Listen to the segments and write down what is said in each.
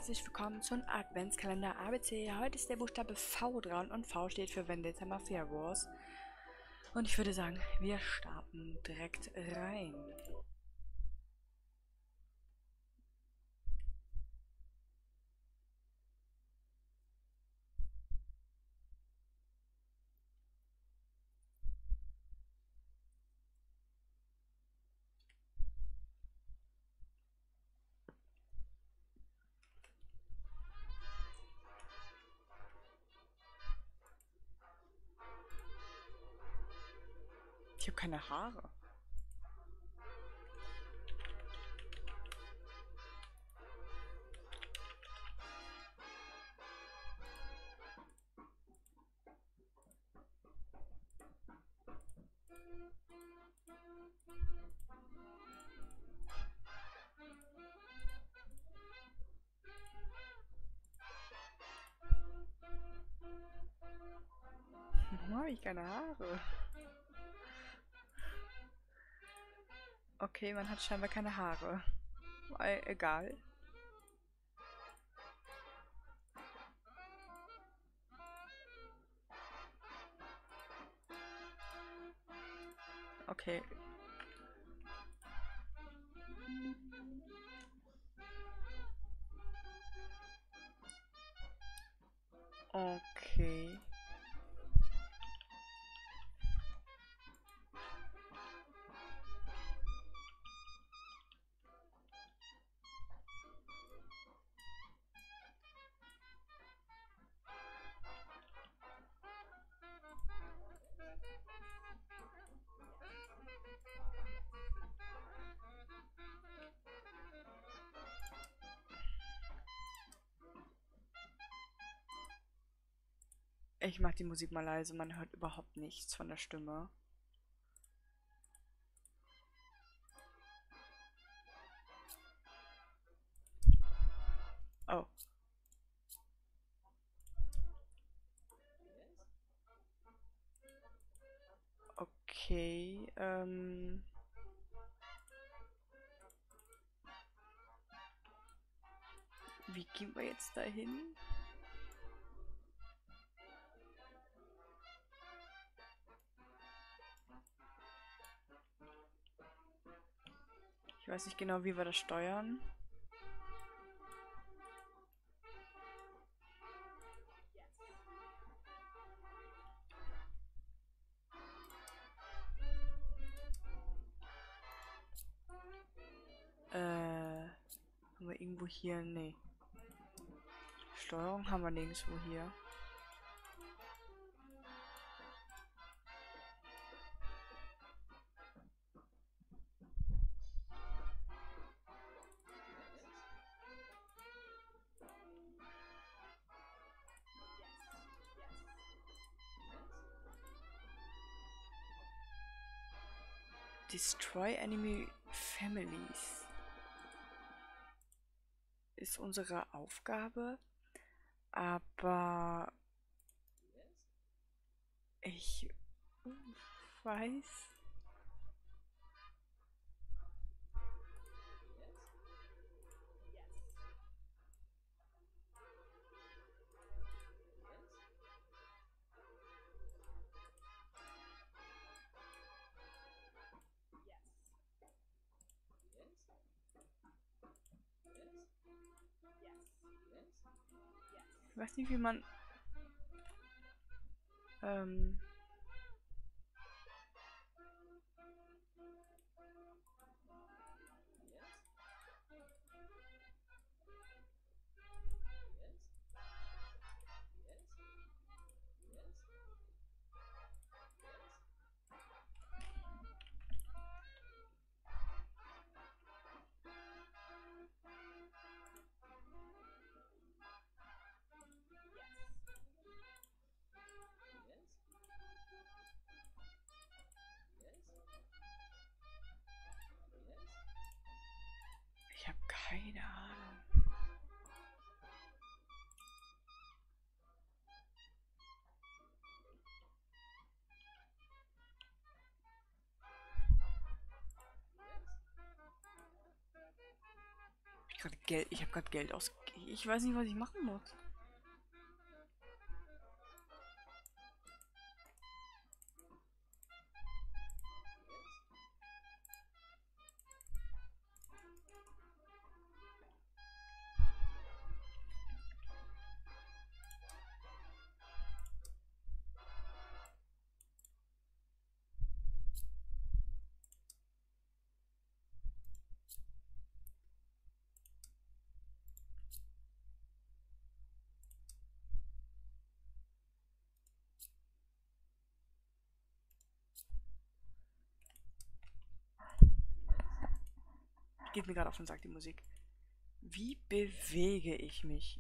herzlich willkommen zum Adventskalender ABC. Heute ist der Buchstabe V dran und V steht für Vendetta Mafia Wars. Und ich würde sagen, wir starten direkt rein. Ich habe keine Haare. Warum habe ich keine Haare? Okay, man hat scheinbar keine Haare. Egal. Okay. Okay. Ich mach die Musik mal leise, man hört überhaupt nichts von der Stimme. Oh. Okay, wie gehen wir jetzt dahin? Ich weiß nicht genau, wie wir das steuern. Haben wir irgendwo hier? Nee. Steuerung haben wir nirgendwo hier. Destroy Enemy Families ist unsere Aufgabe, aber ich weiß. Ich weiß nicht, wie man gerade Geld. Ich habe gerade Geld ausgegeben. Ich weiß nicht, was ich machen muss. Geht mir gerade auf den Sack, die Musik. Wie bewege ich mich?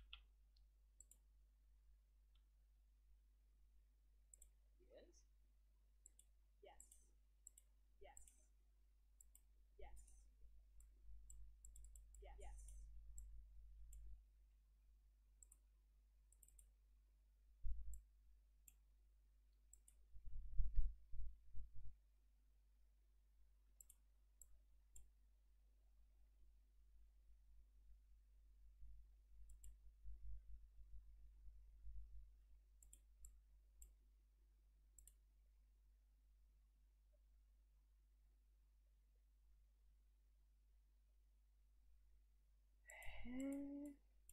Hä?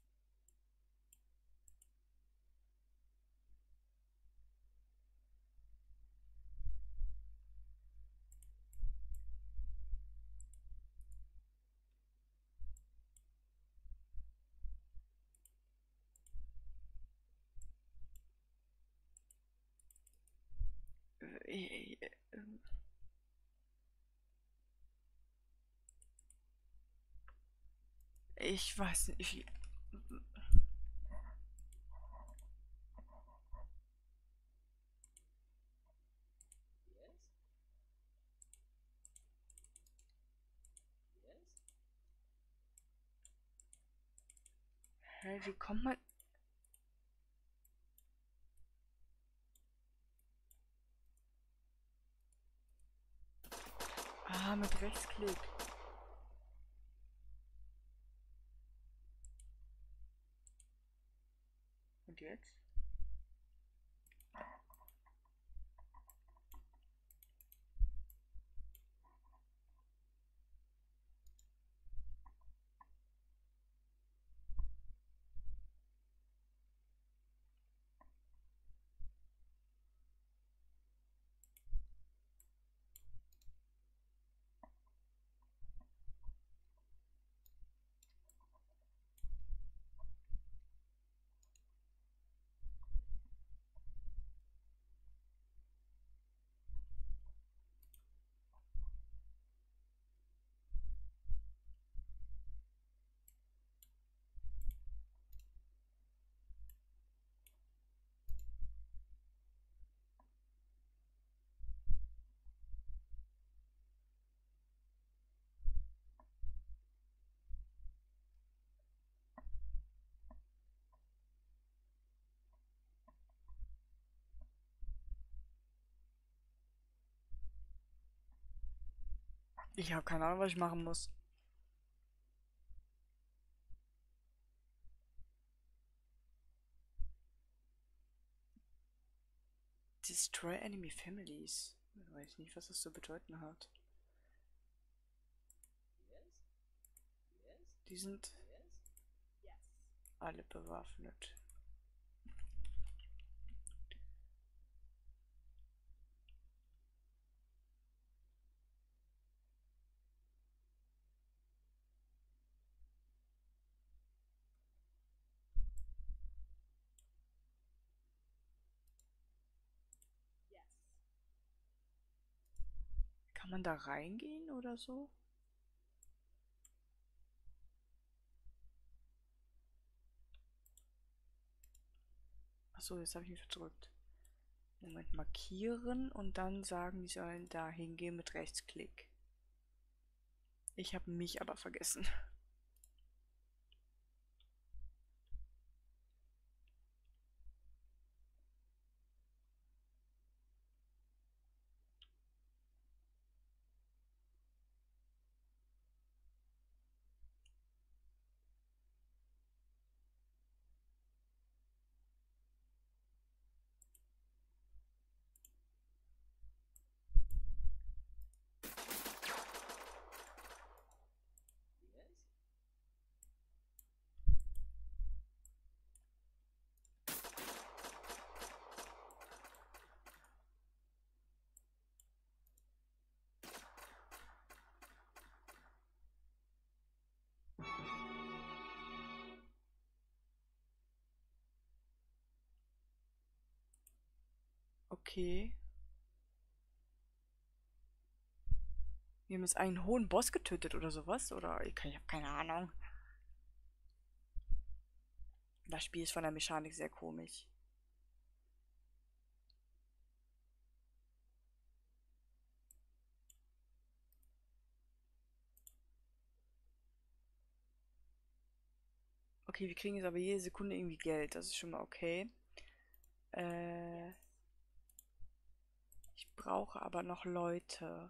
Äh, äh, Ich weiß nicht. Hä, wie kommt man. Ah, mit Rechtsklick. Und jetzt? Ich habe keine Ahnung, was ich machen muss. Destroy enemy families. Ich weiß nicht, was das zu bedeuten hat. Die sind alle bewaffnet. Kann man da reingehen oder so? Achso, jetzt habe ich mich verdrückt. Moment, markieren und dann sagen, die sollen da hingehen mit Rechtsklick. Ich habe mich aber vergessen. Okay. Wir haben jetzt einen hohen Boss getötet oder sowas. Oder ich habe keine Ahnung. Das Spiel ist von der Mechanik sehr komisch. Okay, wir kriegen jetzt aber jede Sekunde irgendwie Geld. Das ist schon mal okay. Äh, Ich brauche aber noch Leute.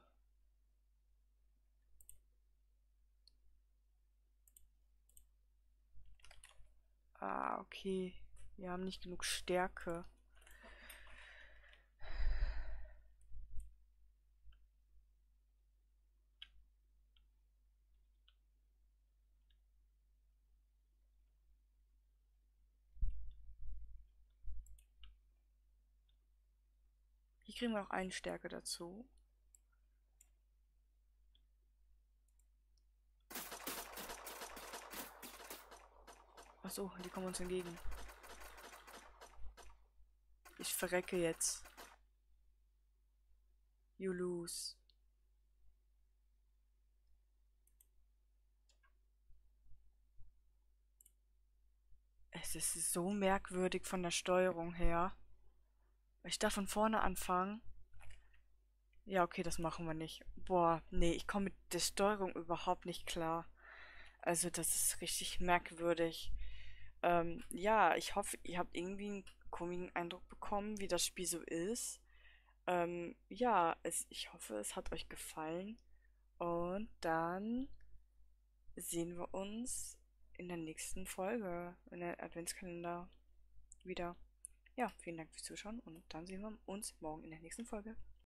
Ah, okay. Wir haben nicht genug Stärke. Hier kriegen wir noch eine Stärke dazu. Achso, die kommen uns entgegen. Ich verrecke jetzt. You lose. Es ist so merkwürdig von der Steuerung her. Ich darf von vorne anfangen. Ja, okay, das machen wir nicht. Boah, nee, ich komme mit der Steuerung überhaupt nicht klar. Also, das ist richtig merkwürdig. Ja, ich hoffe, ihr habt irgendwie einen komischen Eindruck bekommen, wie das Spiel so ist. Ja, ich hoffe, es hat euch gefallen. Und dann sehen wir uns in der nächsten Folge, in der Adventskalender wieder. Ja, vielen Dank fürs Zuschauen und dann sehen wir uns morgen in der nächsten Folge.